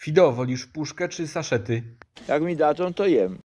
Fido, wolisz puszkę czy saszety? Jak mi dadzą, to jem.